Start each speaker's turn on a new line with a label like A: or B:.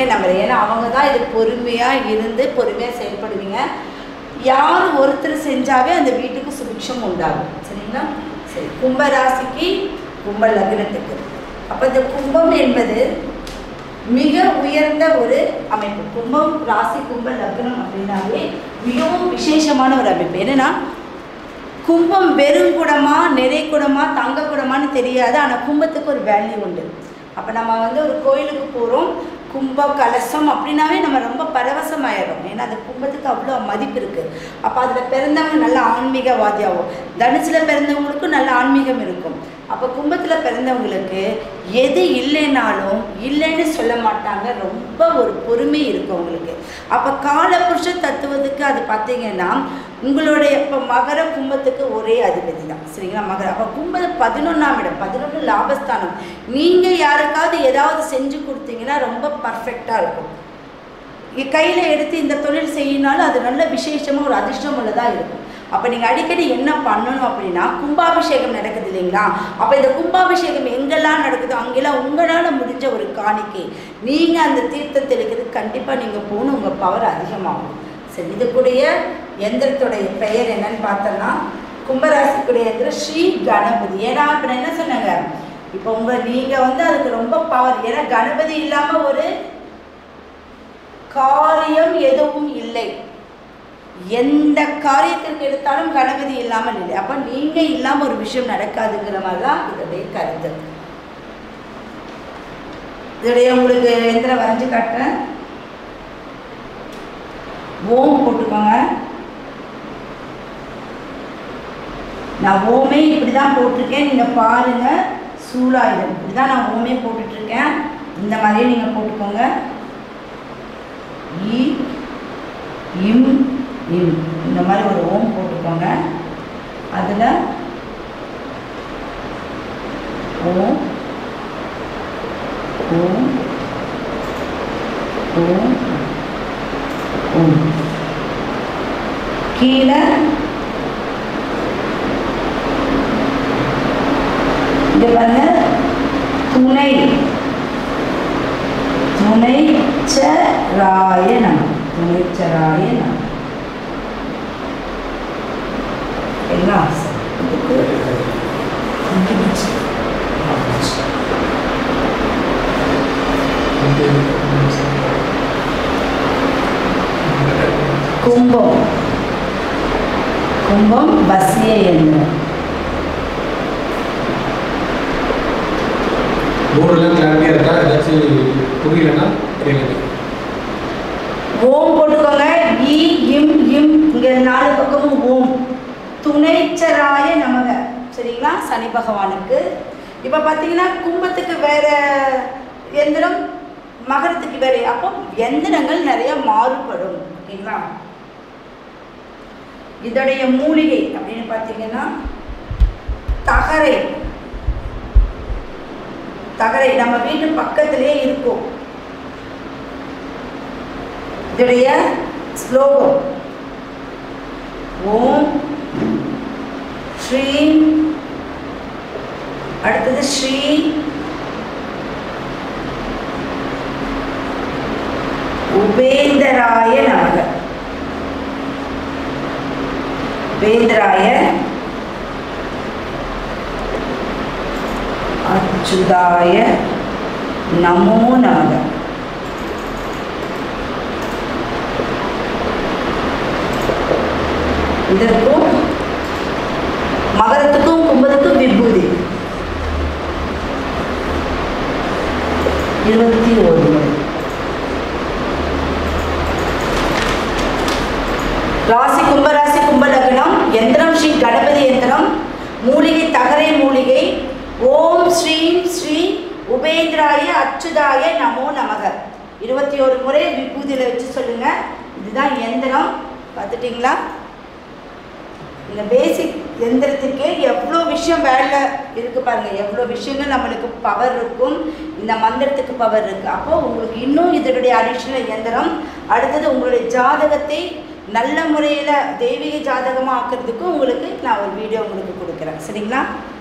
A: நம்புகிறேன். ஏன்னா அவங்க தான் இது பொறுமையாக இருந்து பொறுமையாக செயல்படுவீங்க. யார் ஒருத்தர் செஞ்சாவே அந்த வீட்டுக்கு சுபிக்ஷம் உண்டாகும். சரிங்களா? சரி, கும்பராசிக்கு கும்ப லக்னத்துக்கு அப்போ இந்த கும்பம் என்பது மிக உயர்ந்த ஒரு அமைப்பு. கும்பம் ராசி கும்ப லக்னம் அப்படின்னாவே மிகவும் விசேஷமான ஒரு அமைப்பு. என்னன்னா கும்பம் வெறும் குடமா நிறை குடமா தங்க குடமான்னு தெரியாது. ஆனால் கும்பத்துக்கு ஒரு வேல்யூ உண்டு. அப்போ நம்ம ஒரு கோயிலுக்கு போகிறோம், கும்ப கலசம் அப்படின்னாவே நம்ம ரொம்ப பரவசமாயிடும். ஏன்னா அந்த கும்பத்துக்கு அவ்வளோ மதிப்பு இருக்குது. அப்போ அதில் பிறந்தவங்க நல்ல ஆன்மீகவாதியாகும். தனுசில் பிறந்தவங்களுக்கும் நல்ல ஆன்மீகம் இருக்கும். அப்போ கும்பத்தில் பிறந்தவங்களுக்கு எது இல்லைனாலும் இல்லைன்னு சொல்ல மாட்டாங்க. ரொம்ப ஒரு பொறுமை இருக்கும் அவங்களுக்கு. அப்போ காலபுருஷ தத்துவத்துக்கு அது பார்த்தீங்கன்னா உங்களுடைய இப்போ மகர கும்பத்துக்கு ஒரே அதிபதி தான். சரிங்களா? மகர அப்போ கும்பம் 11ஆம் இடம், 11 லாபஸ்தானம். நீங்கள் யாருக்காவது ஏதாவது செஞ்சு கொடுத்தீங்கன்னா ரொம்ப பர்ஃபெக்டாக இருக்கும். கையில் எடுத்து இந்த தொழில் செய்யினாலும் அது நல்ல விசேஷமாக ஒரு அதிர்ஷ்டம் உள்ளதாக இருக்கும். அப்போ நீங்கள் அடிக்கடி என்ன பண்ணணும் அப்படின்னா, கும்பாபிஷேகம் நடக்குது இல்லைங்களா? அப்போ இந்த கும்பாபிஷேகம் எங்கெல்லாம் நடக்குதோ அங்கெல்லாம் உங்களால் முடிஞ்ச ஒரு காணிக்கை நீங்கள் அந்த தீர்த்தத்தில் இருக்கிறது கண்டிப்பாக நீங்கள் போகணும். உங்கள் பவர் அதிகமாகும். சரி, இதுக்குடைய எந்திரத்துடைய பெயர் என்னன்னு பார்த்தோன்னா கும்பராசிக்குடைய எந்திரம் ஸ்ரீ கணபதி. ஏன்னா இப்போ நான் என்ன சொன்னேங்க, இப்போ நீங்கள் அதுக்கு ரொம்ப பவர். ஏன்னா கணபதி இல்லாமல் ஒரு காரியம் எதுவும் இல்லை. எந்த காரியத்திற்கு எடுத்தாலும் கணபதி இல்லாமல் இல்லை. அப்போ நீங்கள் இல்லாமல் ஒரு விஷயம் நடக்காதுங்கிற மாதிரி தான் இதோடைய கருத்து. இதோடைய உங்களுக்கு எந்திரம் வரைஞ்சி காட்டுறேன். ஓம் போட்டுக்கோங்க. நான் ஓமே இப்படி தான் போட்டிருக்கேன். நீங்கள் பாருங்கள், சூலாயுதம் இப்படி தான் நான் ஓமே போட்டுட்ருக்கேன். இந்த மாதிரியே நீங்கள் போட்டுக்கோங்க. இ இம் இம் இந்த மாதிரி ஒரு ஓம் போட்டுக்கோங்க. அதில் ஓம் ஓம் ஓம் ஓம். கீழே இங்கே பாருங்க, துணை துணைச்சராய நம, துணைச்சராய நம. எல்லாம் கும்பம் கும்பம் பஸ்ய எந்திரம்.
B: போர்டுலாம் கிளாரிட்டியாக இருக்கா? ஏதாச்சும் புரியலன்னா புரியல.
A: ஓம் போட்டுக்கோங்க. இ இம் இம் இங்கே 4 பக்கமும் ஓம். துணைச்சராய நமக. சரிங்களா? சனி பகவானுக்கு. இப்போ பார்த்தீங்கன்னா கும்பத்துக்கு வேற எந்திரம், மகரத்துக்கு வேற. அப்போ எந்திரங்கள் நிறைய மாறுபடும். ஓகேங்களா? இதோடைய மூலிகை அப்படின்னு பார்த்தீங்கன்னா தகரை. தகரை நம்ம வீட்டு பக்கத்திலே இருக்கும். இதோடைய ஸ்லோகம் ஓம் ஸ்ரீ, அடுத்தது ஸ்ரீ உபேந்தராய நமக. உபேந்தராய அச்சுதாய நமோ நமக. இதற்கும் மகரத்துக்கும் கும்பத்துக்கும் விபூதி 21 முறை. ராசி கும்பராசி கும்ப லக்னம். எந்திரம் ஸ்ரீ கணபதி எந்திரம். மூலிகை தகரை மூலிகை. ஓம் ஸ்ரீம் ஸ்ரீ உபேந்திராய அச்சுதாய நமோ நமக. 21 முறை விபூதியில் வச்சு சொல்லுங்க. இதுதான் எந்திரம். பார்த்துட்டிங்களா? இந்த பேசிக் எந்திரத்துக்கே எவ்வளோ விஷயம் வேலை இருக்குது பாருங்கள். எவ்வளோ விஷயங்கள் நம்மளுக்கு பவர் இருக்கும். இந்த மந்திரத்துக்கு பவர் இருக்குது. அப்போது உங்களுக்கு இன்னும் இதனுடைய அடிஷ்னல் எந்திரம். அடுத்தது உங்களுடைய ஜாதகத்தை நல்ல முறையில் தெய்வீக ஜாதகமாக ஆக்கிறதுக்கும் உங்களுக்கு நான் ஒரு வீடியோ உங்களுக்கு கொடுக்குறேன். சரிங்களா?